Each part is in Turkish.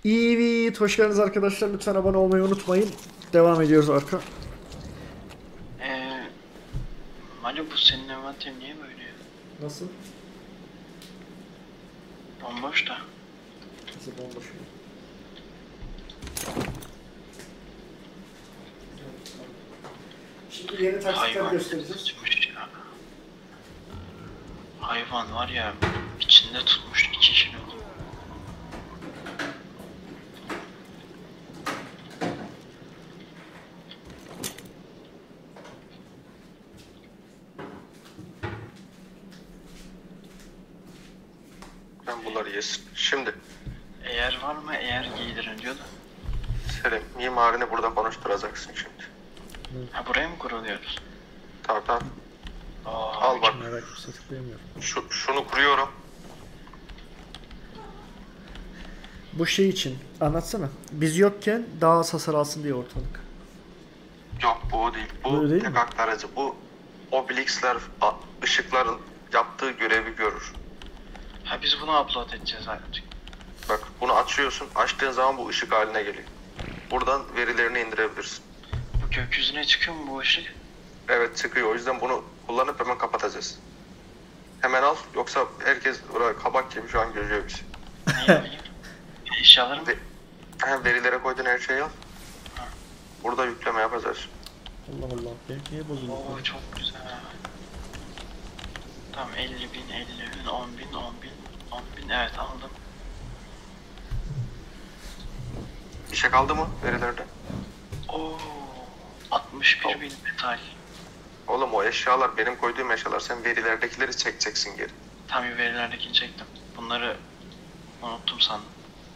Evet, hoş geldiniz arkadaşlar. Lütfen abone olmayı unutmayın. Devam ediyoruz arka. Eee Mali bu senin envanterin niye böyle ya? Nasıl? Bomboş da. Nasıl bomboş mu? Şimdi yeni taksitler Hayvan göstereceğiz. tutmuş ya. Hayvan var ya içinde tutmuş 2 kilo. Ben bunları yesin. Şimdi Eğer var mı eğer giydirin diyor da. Selim mimarini burada konuşturacaksın şimdi. Ha buraya mı kuruluyoruz? Tamam tamam. Aa, Al bak. Merak etme, tıklayamıyorum. Şunu kuruyorum. Bu şey için anlatsana. Biz yokken daha az hasar alsın diye ortalık. Yok bu o değil. Böyle Bu değil tek mi? aktarıcı. Bu Oblix'ler ışıkların yaptığı görevi görür. ha biz bunu upload edeceğiz artık. Bak bunu açıyorsun. Açtığın zaman bu ışık haline geliyor. Buradan verilerini indirebilirsin. Bu gökyüzüne çıkıyor mu bu ışık? Evet çıkıyor. O yüzden bunu kullanıp hemen kapatacağız. Hemen al. Yoksa herkes oraya kabak gibi şu an görüyor bizi. Ne yapayım? Eşyalarım. Verilere koyduğun her şeyi al. Burada yükleme yapacağız. Allah Allah. Niye bozuldu? Oo çok güzel. Tamam 50.000, 50.000, 10.000, 10.000, 10.000 evet aldım. Bir şey kaldı mı verilerde? Oo 61.000 metal. Oğlum o eşyalar benim koyduğum eşyalar. Sen verilerdekileri çekeceksin geri. Tam verilerdekini çektim. Bunları unuttum sandım.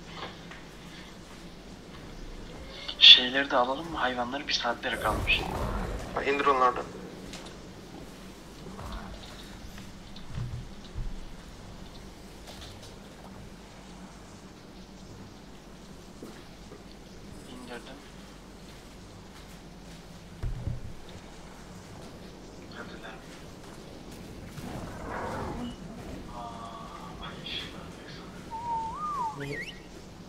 Şeyleri de alalım mı? Hayvanları bir saatleri kalmış. Ha, indir onlardan. İndirdim. Hadiler. Bak işler baksana.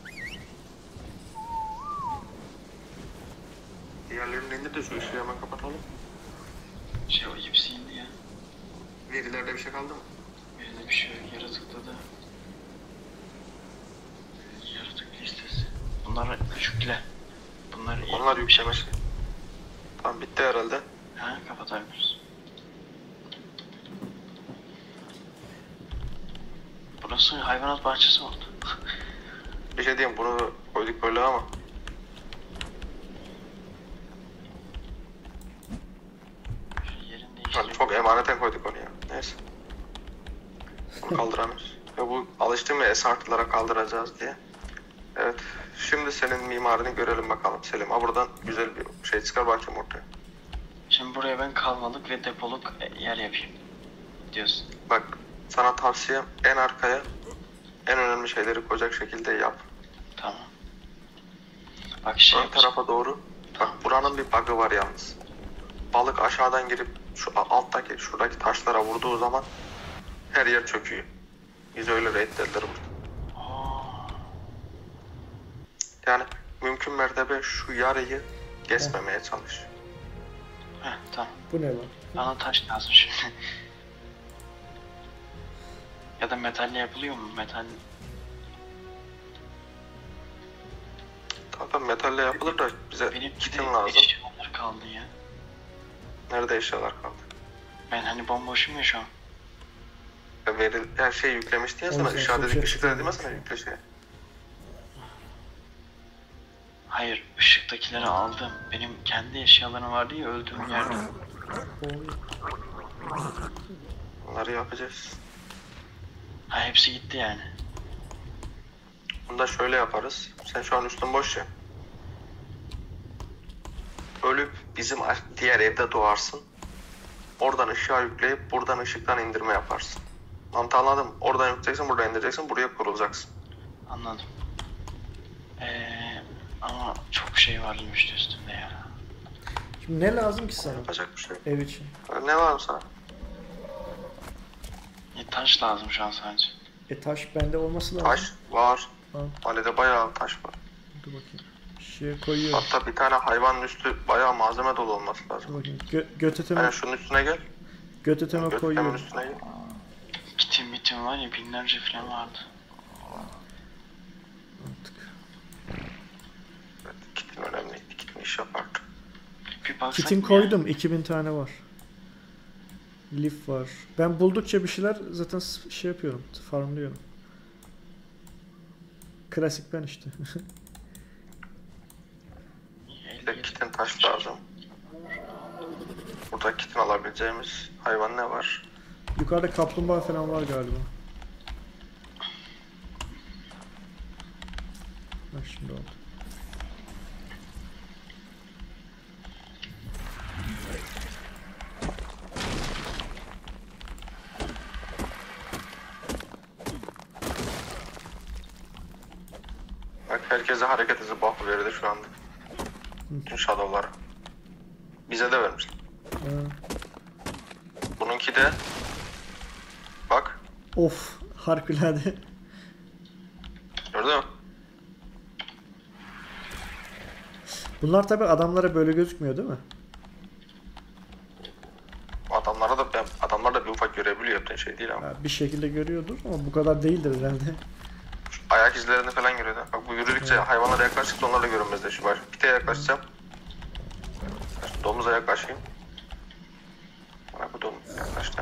Diğerlerini indir de şu ışığı hemen kapatalım. O hepsi indi ya. Verilerde bir şey kaldı mı? Birinde bir şey yok. Yaratıkta da. Yaratık listesi. Bunları yükle. Bunları Onlar yükleme şey. Tamam bitti herhalde. Ha kapatabiliriz. Burası hayvanat bahçesi oldu. Bir şey diyeyim bunu koyduk böyle ama. Şu yerini Hani değiştireyim. çok emaneten koyduk onu ya. Neyse. Bunu kaldıramıyoruz. Ya bu alıştığım ya S+'lara kaldıracağız diye. Evet. Şimdi senin mimarini görelim bakalım Selim. Ha buradan güzel bir şey çıkar bakayım ortaya. Şimdi buraya ben kalmalık ve depoluk yer yapayım. Diyorsun. Bak sana tavsiyem en arkaya en önemli şeyleri koyacak şekilde yap. Tamam. Bak Ön tarafa doğru. Bak buranın bir bug'ı var yalnız. Balık aşağıdan girip şu alttaki şuradaki taşlara vurduğu zaman her yer çöküyor. Biz öyle reddedilir burada. Yani mümkün mertebe şu yarıyı kesmemeye çalış. Heh, tamam. Bu ne lan? Bana taş lazım şimdi. Ya da metalle yapılıyor mu? Metal. Tamam metalle yapılır da bize Benim kitin de lazım. eşyalar kaldı ya. Nerede eşyalar kaldı? Ben hani bomboşum ya şu an. Ya her şeyi yüklemişti ya sana. Oğlum sen Işığa çok dedik şey ışıkla dedim ya yapıyorsun. sana yükle şey. Hayır, ışıktakileri aldım. Benim kendi eşyalarım vardı ya öldüğüm yerde. Bunları yapacağız. Ha hepsi gitti yani. Bunu da şöyle yaparız. Sen şu an üstün boş ya. Ölüp bizim diğer evde doğarsın. Oradan ışığa yükleyip buradan ışıktan indirme yaparsın. Mantığı anladın mı? Oradan yükleyeceksin, buradan indireceksin, buraya kurulacaksın. Anladım. Ama çok şey varmış üstünde ya. Şimdi ne lazım ki sana Yapacak bir şey yok. ev için? Ne var mı sana? Taş lazım şu an sadece. Taş bende olması lazım. Taş var. Al. Valide bayağı taş var. Dur bakayım. Şeye koyuyorum. Hatta bir tane hayvanın üstü bayağı malzeme dolu olması Dur lazım. bakayım. Göteteme, Yani şunun üstüne gel. göteteme Gökdemin koyuyorum. üstüne gel. Kitim var ya, binlerce falan vardı. Artık. Evet, kitin önemliydi. Kitin iş yapardı. Bir baksak Kitim mı ya? koydum. 2000 tane var. Lif var. Ben buldukça bir şeyler zaten şey yapıyorum. Farmlıyorum. Klasik ben işte. Bir de kitin taş lazım. Burada kitin alabileceğimiz hayvan ne var? Yukarıda kaplumbağa falan var galiba. Bak şimdi oldu. Bak herkese hareket hızı buff'ı verildi şu anda. Bütün shadow'lara. Bize de vermişler. Ha. Bununki de bak Of, harikulade. gördün mü? Bunlar tabi adamlara böyle gözükmüyor değil mi? Adamlar da bir ufak görebiliyor, yaptığın şey değil ama. Ya bir şekilde görüyordur ama bu kadar değildir herhalde. Ayak izlerini falan görüyordu. Bak bu yürüdükçe hayvanlara yaklaştıkça onlar da görünmezleşiyor. Bak pite yaklaşacağım. Domuza yaklaşayım. Bak bu domuz yaklaştı.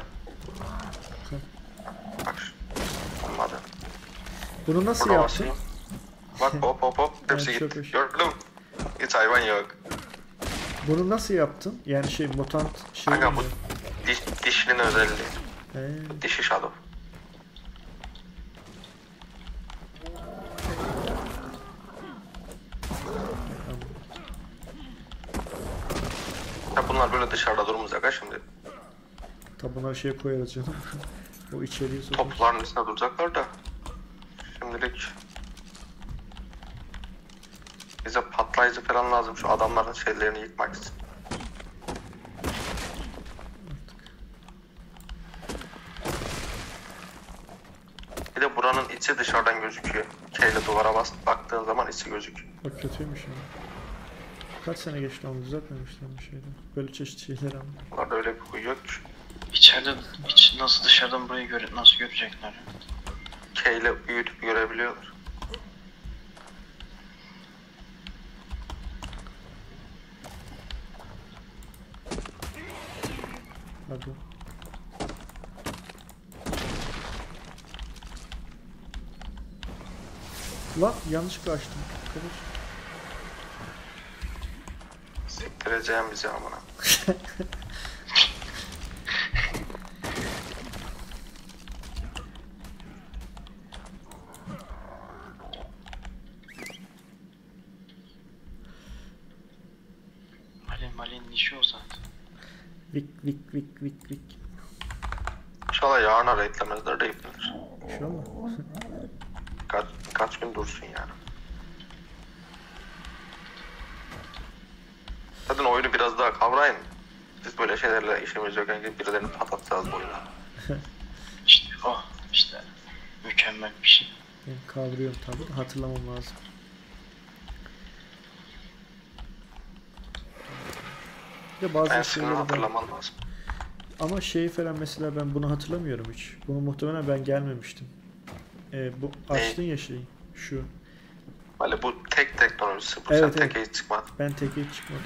Bak olmadı. Bunu nasıl Burada yaptın? basayım. Bak hop hop hop hepsi Evet, çok gitti. hoş. Gördün mü? Hiç hayvan yok. Bunu nasıl yaptın? Yani şey mutant şey Kanka bu mi? dişinin özelliği. He. Dişi shadow. Ya bunlar böyle dışarıda durmayacak ha şimdi. Tabi bunları şeye koyarız canım. O içeriği sokarız. Topların üstüne duracaklar da. Şimdilik bize patlayıcı falan lazım şu adamların şeylerini yıkmak için. Bir de buranın içi dışarıdan gözüküyor. Keyle duvara baktığın zaman içi gözüküyor. Bak kötüymüş ya. Kaç sene geçti onu düzeltmemişler bir şeyde. Böyle çeşit şeyler ama. Bunlarda öyle bir huy yok ki. İçeride nasıl dışarıdan burayı nasıl görecekler? Keyle büyütüp görebiliyorlar. Hadi. Lan yanlışlıkla açtım. Arkadaş. Sektireceğim bizi amına. Malin işi o zaten. Vik vik vik vik vik. İnşallah yarına raidlemezler de yıpranır. İnşallah. Kaç gün dursun yani. Zaten oyunu biraz daha kavrayın. Biz böyle şeylerle işimiz yokken gidip birilerini patlatacağız bu oyuna. İşte o. İşte mükemmel bir şey. Ben kavruyorum tabi. Hatırlamam lazım. Bir de bazı Ben şeyleri seni ben... hatırlamam lazım. Ama şeyi falan mesela ben bunu hatırlamıyorum hiç. Bunu muhtemelen ben gelmemiştim. Bu açtın ya şeyi. Şu. Böyle bu tek teknolojisi bu. Evet, Sen evet. teke hiç çıkmadın. Ben teki hiç çıkmadım.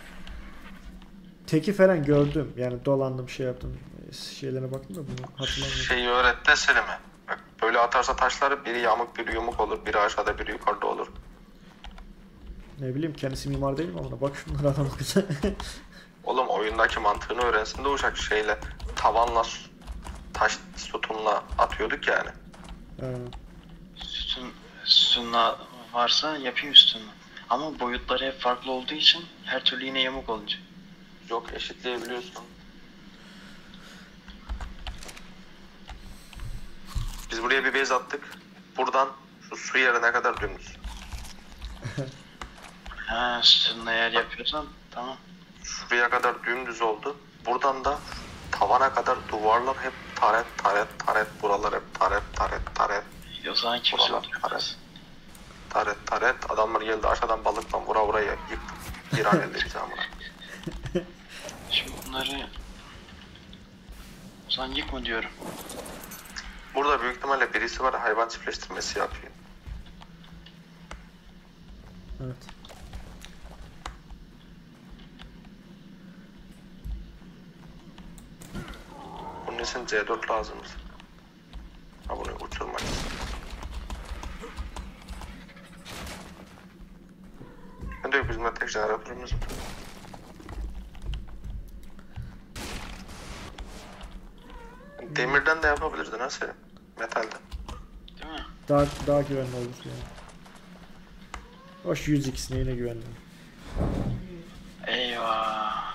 Teki falan gördüm. Yani dolandım şey yaptım. Şeylerine baktım da bunu hatırlamıyorum. Şeyi öğret de Selim'e. Bak böyle atarsa taşları biri yamuk biri yumuk olur. Biri aşağıda biri yukarıda olur. Ne bileyim kendisi mimar değil mi ama bak şunlara adam akıllı. Oğlum oyundaki mantığını öğrensin de uşak şeyle tavanla taş sütunla atıyorduk yani. Sütunla varsa yapayım üstünü. Ama boyutları hep farklı olduğu için her türlü yine yamuk olacak. Yok eşitleyebiliyorsun. Biz buraya bir base attık. Buradan şu su yerine kadar dümdüz. Ha, sütunla eğer yapıyorsan tamam. Şuraya kadar dümdüz oldu. Buradan da tavana kadar duvarlar hep taret taret taret. Buralar hep taret taret taret. O zaman kimse Buralar oturamaz. Taret. Adamlar geldi aşağıdan balıkla vura vura yıktı. Bir an elde edeceğim buna. Şimdi bunları... O zaman yıkma diyorum. Burada büyük ihtimalle birisi var, hayvan çiftleştirmesi yapıyor. Evet. Bunun için C4 lazım. Ha, bunu uçurmak için. Ben diyorum bizim de tek jeneratörümüz var. Demirden de yapabilirdin ha Selim. Metalden. Değil mi? Daha güvenli olur yani. Hoş 100x neyine güvenli. Eyvah.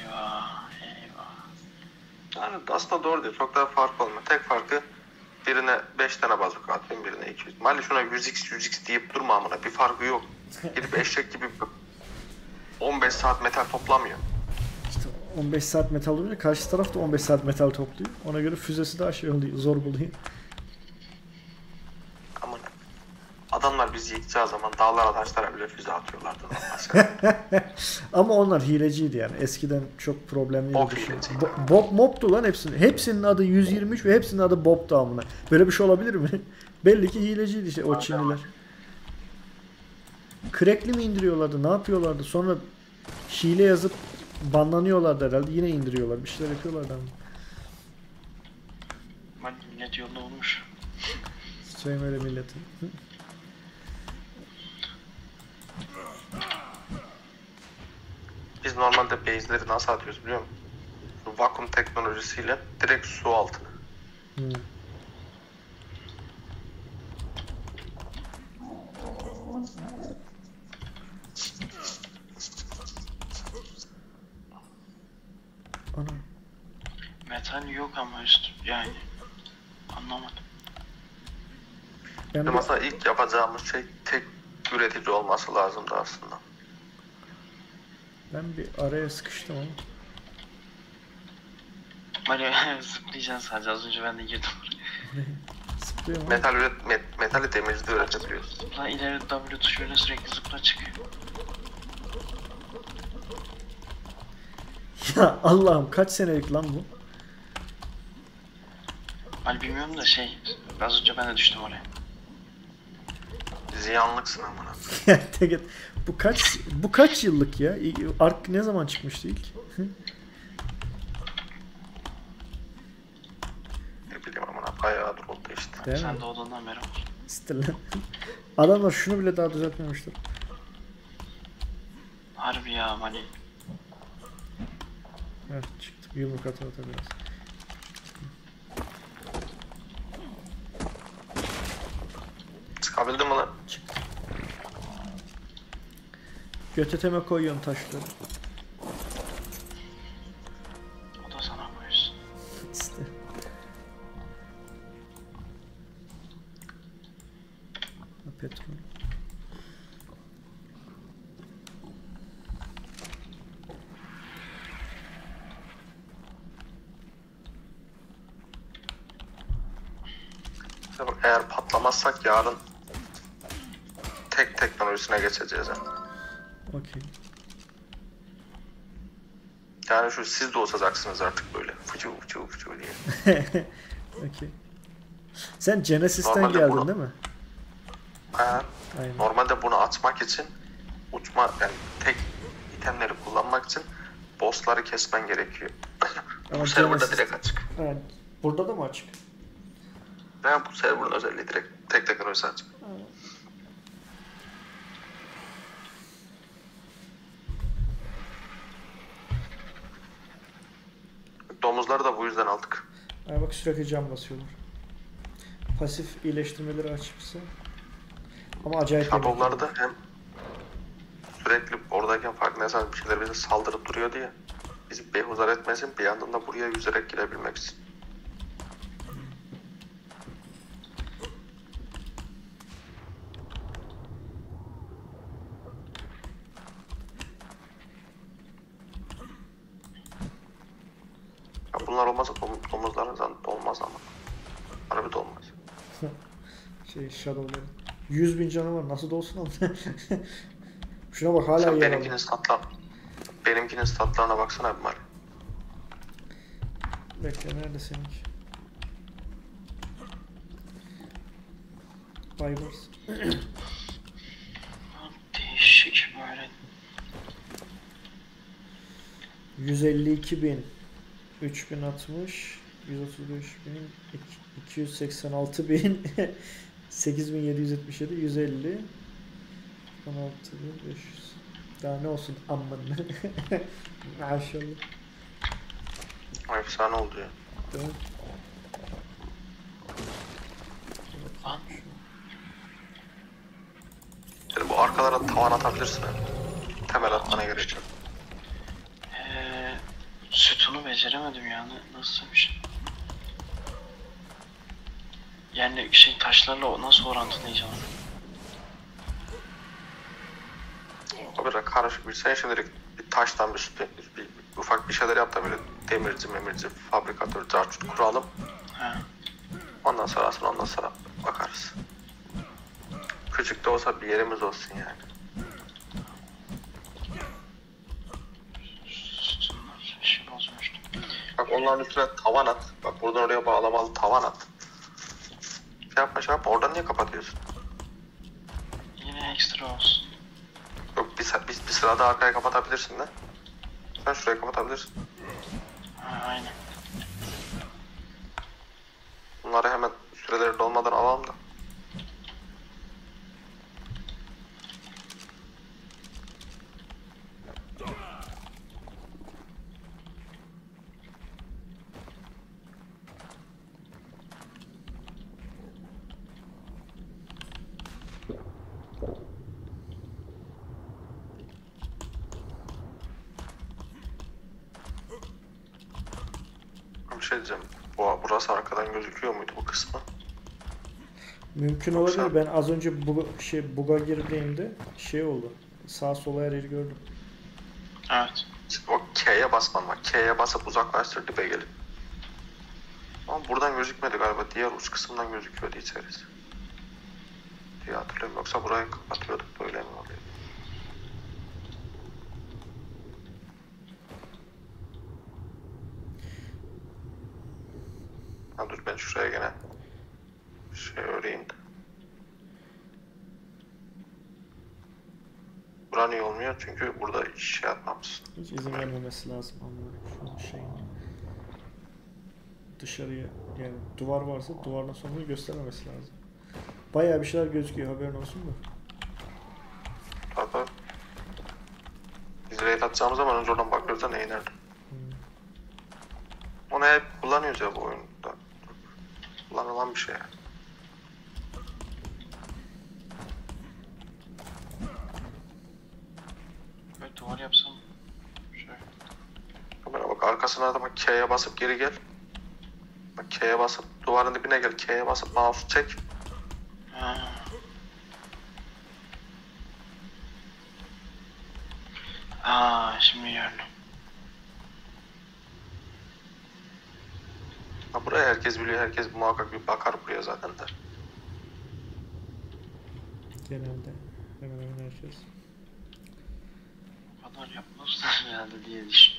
Yani aslında doğru değil. Çok daha fark olmuyor. Tek farkı birine 5 tane bazuka atayım, birine 200. Mali şuna 100x deyip durma amına. Bir farkı yok. Gidip eşek gibi 15 saat metal toplamıyor. İşte 15 saat metal olunca karşı taraf da 15 saat metal topluyor. Ona göre füzesi daha şey oluyor, zor buluyor. Amına. Adamlar bizi yıkacağı zaman dağlara taşlara bile füze atıyorlardı. Mesela. Ama onlar hileciydi yani. Eskiden çok problemli Bob bir şey. hileciydi. Mob'tu lan hepsinin. Hepsinin adı 123 ve hepsinin adı Bob'tu amına. Böyle bir şey olabilir mi? Belli ki hileciydi işte o Çinliler. Crack'li mi indiriyorlardı? Ne yapıyorlardı? Sonra hile yazıp banlanıyorlardı herhalde. Yine indiriyorlar. Bir şeyler yapıyorlardı ama. Millet yolda olmuş. Sevme öyle milletin. Biz normalde base'leri nasıl atıyoruz biliyor musun? Vakum teknolojisiyle direkt su altına. Hmm. Ana. Metal yok ama yani. Anlamadım. Ben Mesela ilk yapacağımız şey tek üretici olması lazımdı aslında. bir araya sıkıştım ama. Hani zıplayacaksın sadece, az önce ben de girdim. Sıkıyorum ama. Metali demirci de üretebiliyoruz. Zıpla ileri W tuşuyla sürekli zıpla çıkıyor. Ya Allah'ım kaç senelik lan bu? Hani bilmiyorum da az önce ben de düştüm oraya. Ziyanlıksın amına. Teget. Bu kaç yıllık ya? Ark ne zaman çıkmıştı ilk? Ne bileyim amına, bayağıdır oldu işte. Değil Sen mi? de odandan beri ol. Stil lan. Adamlar şunu bile daha düzeltmemişler. Harbi ya hani. Evet çıktı. Yumruk ata biraz. Çıkabildin mi lan? Çıktı. Göteteme koyuyorum taşları. O da sana koyuyorsun. İşte. Petrol. İşte bak, eğer patlamazsak yarın tek teknolojisine geçeceğiz yani. Okey. Yani siz de olsacaksınız artık böyle fıçı diye. Okey. Sen Genesis'ten Normalde geldin bunu- değil mi? Ha, Aynen. normalde bunu açmak için yani tek itemleri kullanmak için bossları kesmen gerekiyor. Ama Bu serverda Genesis- direkt açık. Evet. Burada da mı açık? Yani bu serverın özelliği direkt tek teknolojisi açık. Domuzları da bu yüzden aldık. Ay bak sürekli cam basıyorlar. Pasif iyileştirmeleri açıksa. Ama acayip yemek Shadow'ları da yiyor. hem sürekli oradayken farkındaysan bir şeyler bize saldırıp duruyor diye bizi behuzar etmesin, bir yandan da buraya yüzerek girebilmek için. Ya bunlar olmazsa domuzların zaten olmaz ama. Harbi de olmaz. Shadow'ları. 100.000 canı var. Nasıl dolsun ama? Şuna bak hala Sen yer benimkinin aldı. benimkinin statlarına baksana bir Mali. Bekle nerede seninki? Baybars. Değişik böyle. 152.000, 3060, 135.000, 286.000, 8.777, 150, 16.500. Daha ne olsun amına. Maşallah. Efsane oldu ya. Değil mi? Lan. Yani bu arkalara tavan atabilirsin ha. Temel atmana gerek yok. Sütunu beceremedim yani. Nasıl bir şey? Yani taşlarla nasıl orantılayacağım? O biraz karışık bir. Sen şimdilik bir taştan bir ufak bir şeyler yap da böyle demirci, fabrikatör, carçut kuralım. He. Ondan sonra bakarız. Küçük de olsa bir yerimiz olsun yani. Sütunlar işi bozmuştu. Bak onların üstüne tavan at. Bak buradan oraya bağlamalı tavan at. Şey yapma. Oradan niye kapatıyorsun? Yine ekstra olsun. Yok bir sıra daha arkaya kapatabilirsin de. Sen şuraya kapatabilirsin. Ha, aynen. Bunları hemen süreleri dolmadan alalım da. Bir şey diyeceğim. Burası arkadan gözüküyor muydu bu kısmı? Mümkün Yoksa- olabilir. Ben az önce buga girdiğimde şey oldu. Sağ sola her yeri gördüm. Evet. O K'ye basman var. K'ye basıp uzaklaştır dibe gelin. Ama buradan gözükmedi galiba. Diğer uç kısımdan gözüküyordu içerisi. Diye hatırlıyorum. Yoksa burayı kapatıyorduk. Böyle mi oluyor? Ha, dur ben şuraya gene şey öreyim de. Bura niye olmuyor? Çünkü burada şey atmamışsın. Hiç izin vermemesi lazım ama şu şeyin dışarıya yani duvar varsa duvardan sonra göstermemesi lazım. Bayağı bir şeyler gözüküyor haberin olsun da. Hatta biz raid atacağımız zaman önce oradan bakıyoruz da neyi nerede. Onu hep kullanıyoruz ya bu oyunda. Kullanılan bir şey yani. Böyle duvar yapsam. Şöyle. Bana bak arkasına da bak K'ye basıp geri gel. Bak K'ye basıp duvarın dibine gel. K'ye basıp mouse'u çek. Ha. Aa, şimdi gördüm. Ha, buraya herkes biliyor. Herkes muhakkak bir bakar buraya zaten de. Genelde hemen hemen herkes. Bu kadar yapmazlar herhalde diye düşün.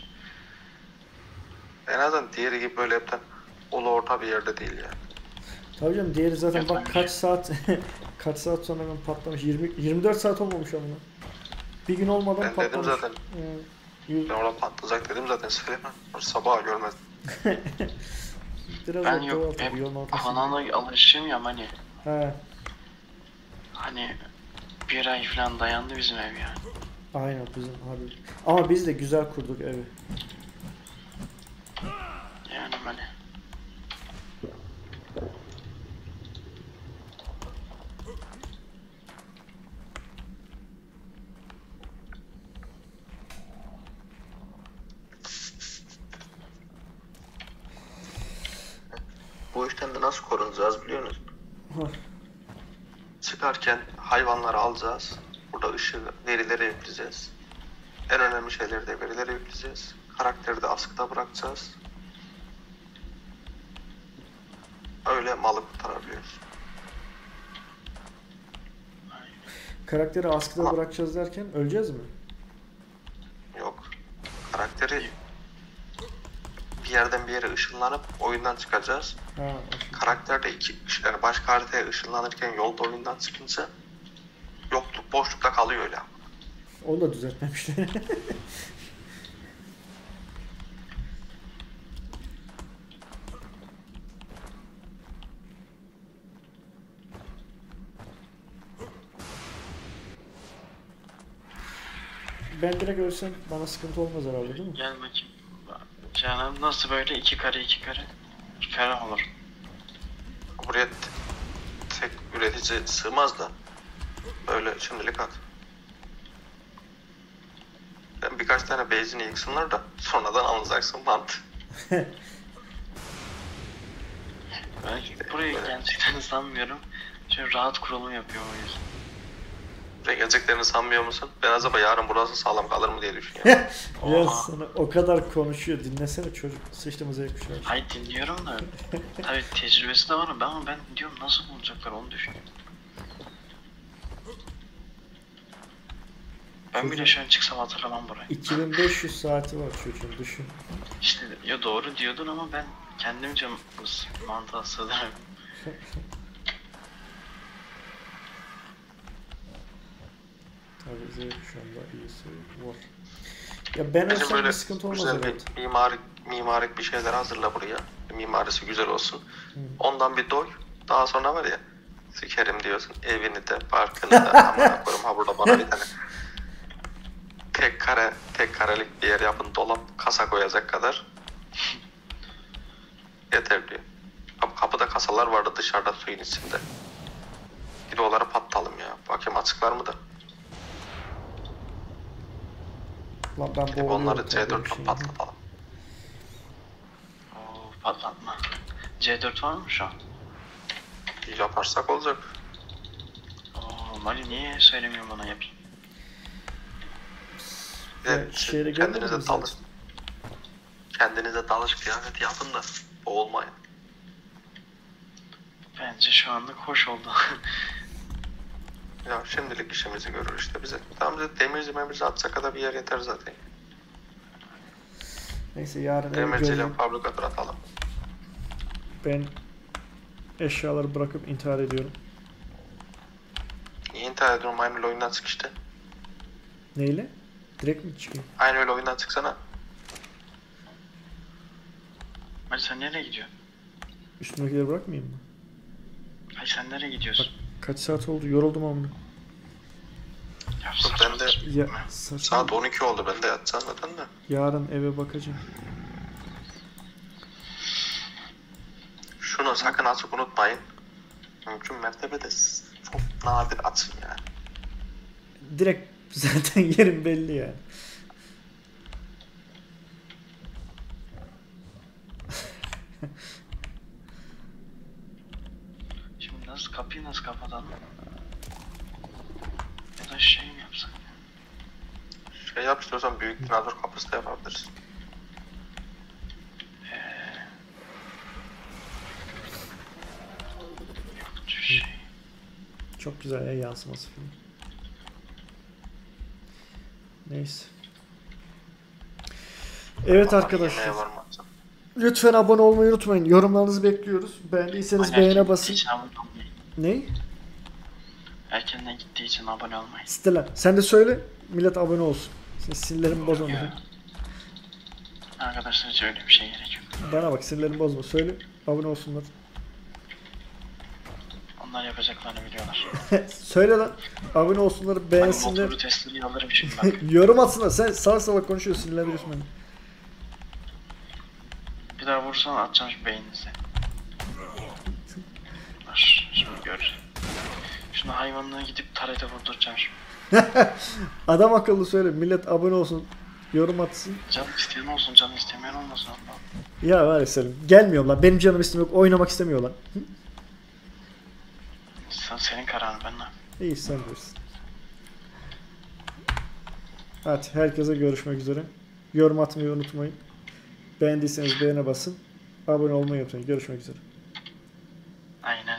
En azından diğeri gibi böyle hepten ulu orta bir yerde değil yani. Tabii canım diğeri zaten bak Yapmamış. kaç saat kaç saat sonra hemen patlamış. 24 saat olmamış ama. Bir gün olmadan Ben patlamış. dedim zaten. Yüz- Ben orada patlayacak dedim zaten Süleyman. Sabaha görmedim. Biraz Ben da yok doğal hep tabii, yolun ortasında. kanala alışığım ya hani. He, Hani bir ay falan dayandı bizim ev yani. aynen bizim abi. Ama biz de güzel kurduk evi. Yani hani. Bu işten de nasıl korunacağız biliyor musun? Hah. Çıkarken hayvanları alacağız. Burada ışığı, verileri yükleyeceğiz. En önemli şeyleri de verilere yükleyeceğiz. Karakteri de askıda bırakacağız. Öyle malı kurtarabiliyoruz. Karakteri askıda Ama- bırakacağız derken öleceğiz mi? Yok. Karakteri bir yerden bir yere ışınlanıp oyundan çıkacağız. Ha, okey. Karakter de yani başka haritaya ışınlanırken yolda oyundan çıkınca yokluk, boşlukta kalıyor öyle. Onu da düzeltmemişler. Ben direkt ölsem bana sıkıntı olmaz herhalde değil mi? Gel bakayım. Canım nasıl böyle 2 kare 2 kare? 2 kare olur. Buraya tek üretici sığmaz da öyle şimdilik at. Ben birkaç tane base'ini yıksınlar da sonradan alacaksın mantı. Ben burayı gerçekten sanmıyorum. Şöyle rahat kurulum yapıyor o yüzden. Buraya geleceklerini sanmıyor musun? Ben acaba yarın burası sağlam kalır mı diye düşünüyorum. Ya Oha. sana o kadar konuşuyor. Dinlesene çocuk. Sıçtığımıza yakışıyor. Hayır dinliyorum da tabii tecrübesi de var ama ben diyorum nasıl bulacaklar onu düşünüyorum. Ben bile şu an çıksam hatırlamam burayı. 2500 saati var çocuğun, düşün. İşte ya doğru diyordun ama ben kendimce mantığa sığdıramıyorum. Tabii Z şu anda iyisi var. Ya ben Bizim ölsem böyle bir sıkıntı olmaz güzel herhalde. bir mimarik bir şeyler hazırla buraya. Mimarisi güzel olsun. Hı. Ondan bir doy. Daha sonra var ya sikerim diyorsun. Evini de, parkını da amına koyayım. Ha burada bana bir tane tek karelik bir yer yapın. Dolap, kasa koyacak kadar. Yeter diyor. Kapıda kasalar vardı dışarıda suyun içinde. Bir de onları patlatalım ya. Bakayım açıklar mı da. Lan ben Gidip boğuluyorum. onları tabii bir C4'le şey. patlatalım. Oo patlatma. C4 var mı şu an? Yaparsak olacak. Oo Mali niye söylemiyor bana yapayım? Bir de Ya, şehre gelmediniz kendinize zaten. dalış. Kendinize dalış kıyafeti yapın da boğulmayın. Bence şu anlık hoş oldu. Ya şimdilik işimizi görür işte bize. Tam bize demirci atacak kadar bir yer yeter zaten. Neyse yarın eve Demirciyle göreyim. fabrikatör atalım. Ben eşyaları bırakıp intihar ediyorum. Niye intihar ediyorum? Aynı öyle oyundan çık işte. Neyle? Direkt mi çıkayım? Aynı öyle oyundan çıksana. Mali sen nereye gidiyorsun? Üstümdekileri bırakmayayım mı? Hayır sen nereye gidiyorsun? Kaç saat oldu? Yoruldum ama. Ya Yok, ben de Ya saçma. saat 12 oldu. Ben de yatacağım zaten de. Yarın eve bakacağım. Şunu sakın açıp unutmayın. Mümkün mertebede çok nadir açın yani. Direkt zaten yerim belli yani. Şimdi kapıyı nasıl kapatalım? Ya da şey mi yapsak? Şey yap istiyorsan büyük dinozor kapısı da yapabilirsin. Şey. Çok güzel ya yansıması film. Neyse. Evet arkadaşlar. Yemeğe varmaz. Lütfen abone olmayı unutmayın. Yorumlarınızı bekliyoruz. Beğendiyseniz Erken beğene gittiği basın. için abone olmayın. Ne? Erkenden gittiği için abone olmayın. Stella. Sen de söyle. Millet abone olsun. Sinirlerimi bozma. Ya. Arkadaşlar hiç öyle bir şey gerek yok. Bana bak sinirlerimi bozma. Söyle. Abone olsunlar. Onlar yapacaklarını biliyorlar. Söyle lan. Abone olsunlar. Ben Beğensinler. motoru testleri alırım şimdi bak. Yorum atsınlar. Sen salak salak konuşuyorsun. Sinirlendiriyorsun beni. Bir daha vursan atacağım şu beyninize. Var, şimdi gör. Şunu hayvanlığı gidip tarete vurduracağım şimdi. Adam akıllı söyle. Millet abone olsun. Yorum atsın. Canım isteyen olsun, canım istemeyen olmasın. Allah. Ya var ya Selim. Gelmiyorum lan. Benim canım istemiyor. Oynamak istemiyor lan. Hı? Senin kararın ben ne? İyi sen bilirsin. Hadi herkese görüşmek üzere. Yorum atmayı unutmayın. Beğendiyseniz beğene basın. Abone olmayı unutmayın. Görüşmek üzere. Aynen.